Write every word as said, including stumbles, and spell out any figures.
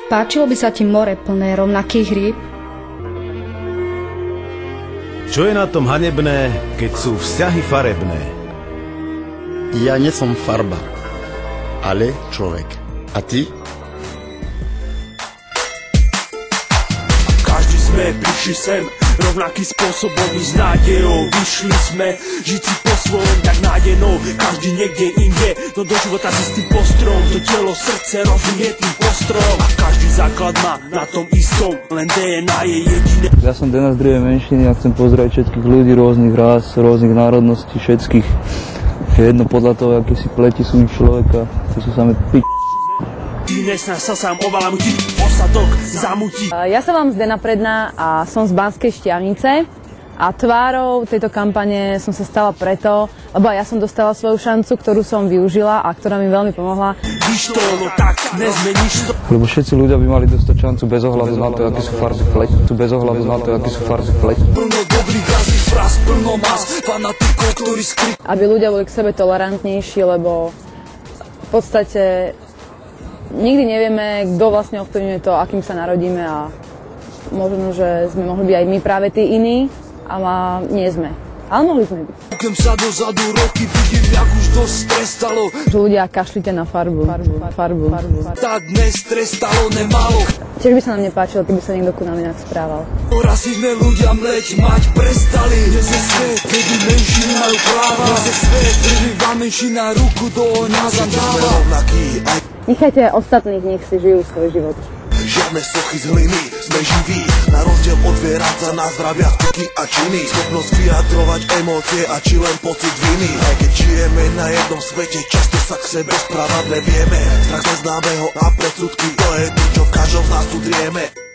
Páčilo by sa ti more plné rovnakých rýb? Čo je na tom hanebné, keď sú vzťahy farebné? Ja nie som farba, ale človek. A ty? Každý sme prišli sem rovnaký spôsobom i s nádejou. Vyšli sme žiť si po svojom tak nádenou. Každý niekde inde, no do života si s tým postrom. To telo, srdce rozumie tým postrom. A každý základ má na tom istom, len dé en á je jediné. Ja som Denis z druhej menšiny a chcem pozdraviť všetkých ľudí rôznych rás, rôznych národností, všetkých. Je jedno podľa toho, aké si pleti sú človeka, to sú samé p***. Dnes nás sa sám obalamutí, osadok zamutí. Ja sa vám z Dena Predná a som z Banskej Štiavnice a tvárou tejto kampane som sa stala preto, lebo ja som dostala svoju šancu, ktorú som využila a ktorá mi veľmi pomohla. Víš to, no tak nezmeníš to. Lebo všetci ľudia by mali dostať šancu bez ohľadu na to, aký sú farby pleti. Bez ohľadu na to, aký sú farby pleti. Plno dobrých razných fráz, plno más, fanatikov, ktorí skry... Aby ľudia boli k sebe tolerantnejší, lebo v podstate nikdy nevieme, kto vlastne ovplyvňuje to, akým sa narodíme a možno, že sme mohli byť aj my práve tí iní, ale nie sme. Ale mohli sme byť. Kúkem sa dozadu roky, vidím, jak už dosť trestalo. Že ľudia kašlite na farbu. Farbu, farbu, farbu. Tá dnes trestalo nemalo. Tiež by sa nám nepáčilo, keby sa niekto ku nám inak správal. Rasizme ľudia mleť mať prestali. Dnes je svet, kedy menšiny majú práva. Dnes je svet, drvivá menšina ruku do ohňa zadáva. Nechajte ostatných, nech si žijú svoj život. Žiadne sochy z hliny, sme živí. Na rozdiel od zvierat sa nás zdravia skutky a činy. Schopnosť vyjadrovať emócie a či len pocit viny. Aj keď žijeme na jednom svete, často sa k sebe správať nevieme. Strach neznámeho a predsudky, to je to, čo v každom z nás tu drieme.